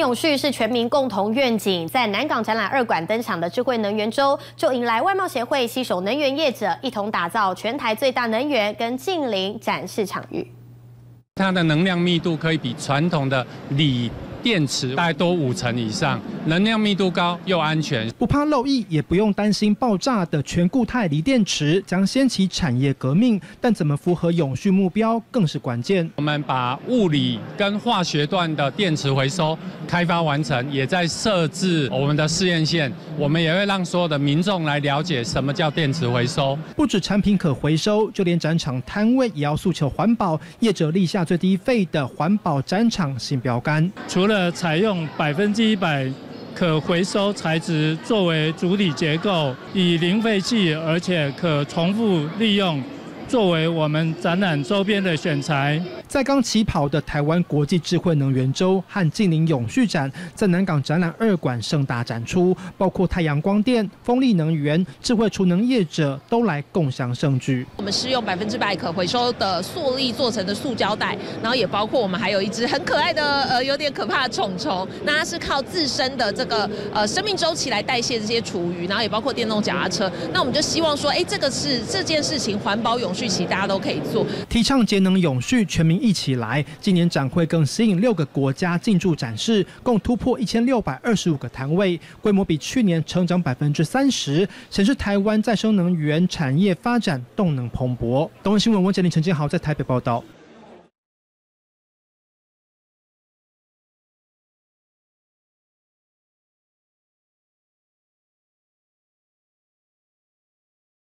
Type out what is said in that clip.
永续是全民共同愿景，在南港展览2馆登场的智慧能源周，就迎来外贸协会携手能源业者，一同打造全台最大能源跟近邻展示场域。 它的能量密度可以比传统的锂电池大概多50%以上，能量密度高又安全， 不怕漏液，也不用担心爆炸的全固态锂电池将掀起产业革命。但怎么符合永续目标更是关键。 我们把物理跟化学段的电池回收开发完成，也在设置我们的试验线。我们也会让所有的民众来了解什么叫电池回收。 不止产品可回收，就连展场摊位也要诉求环保，业者立下最低费的环保展场新标杆。 除了采用100%可回收材质作为主体结构，以零废弃而且可重复利用作为我们展览周边的选材。 在刚起跑的台湾国际智慧能源周和近邻永续展，在南港展览2馆盛大展出，包括太阳光电、风力能源、智慧储能业者都来共襄盛举。 我们是用100%可回收的塑力做成的塑胶袋，然后也包括我们还有一只很可爱的有点可怕的虫虫，那它是靠自身的这个生命周期来代谢这些厨余，然后也包括电动脚踏车。那我们就希望说，这件事情环保永续其实大家都可以做， 提倡节能永续，全民一起来。今年展会更吸引6个国家进驻展示，共突破1625个摊位，规模比去年成长30%，显示台湾再生能源产业发展动能蓬勃。东森新闻王杰林、陈建豪在台北报道。